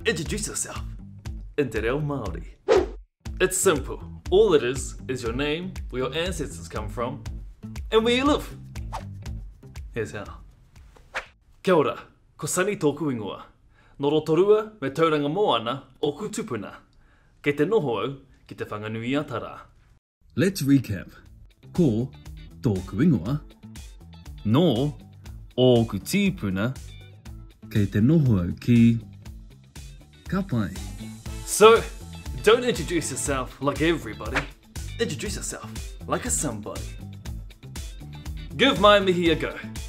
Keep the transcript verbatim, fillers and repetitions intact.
Introduce yourself in Te Reo Māori. It's simple. All it is is your name, where your ancestors come from, and where you live. Here's how. Kia ora, ko Sonny tōku ingoa. Nō roto rua me tauranga moana o ku tupuna. Kei te noho au ki te whanganui ata rā. Let's recap. Ko tōku ingoa. No o ku tīpuna. Kei te noho au ki ka pai. So, don't introduce yourself like everybody. Introduce yourself like a somebody. Give my mihi a go.